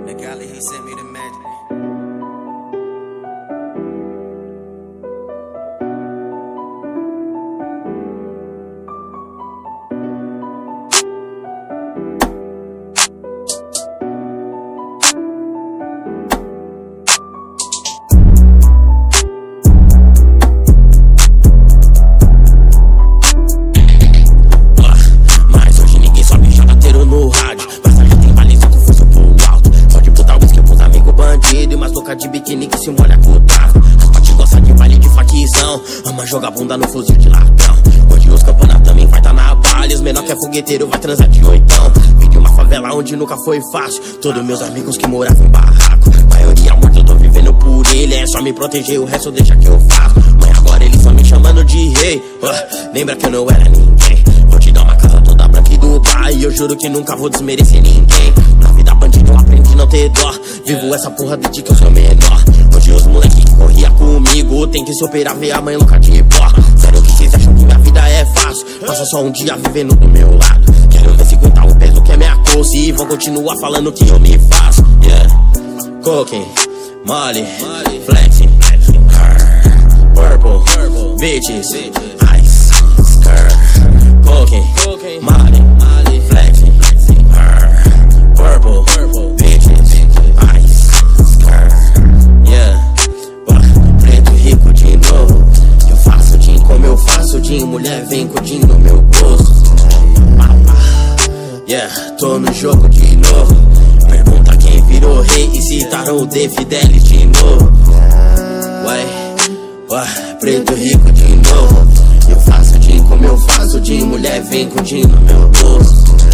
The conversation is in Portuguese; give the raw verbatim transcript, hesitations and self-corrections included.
Magali, he sent me the magic. De biquíni que se molha com o taco. As patis gostam de baile de facção, ama jogar bunda no fuzil de latão. Onde os campeonatos também vai tá na balha. Os menor que é fogueteiro vai transar de oitão. Vim de uma favela onde nunca foi fácil. Todos meus amigos que moravam em barraco, maioria morta, eu tô vivendo por ele. É só me proteger, o resto deixa que eu faço. Mas agora eles estão me chamando de rei. uh, Lembra que eu não era ninguém. Vou te dar uma casa toda branca e do pai. E eu juro que nunca vou desmerecer ninguém. Na vida bandida eu aprendi a não ter dó. Vivo essa porra desde que eu sou menor. Hoje os moleque que corria comigo tem que se operar, ver a mãe louca de pó. Sério que vocês acham que minha vida é fácil? Passa só um dia vivendo do meu lado. Quero ver se aguentar o peso que é minha coxa. E vão continuar falando que eu me faço. Yeah. Cocaine, Molly, flexing, purple, bitches, ice, skirt. Cocaine, Molly, flexing, purple, bitches, ice, skirt. Yeah, preto rico de novo. Eu faço din como eu faço din. Mulher vem com din no meu bolso. Yeah, tô no jogo de novo. Pergunta quem virou rei e citaram o De Fidelis de novo. Ué, ué, preto rico de novo. Eu faço din como eu faço din. Mulher vem com din no meu bolso.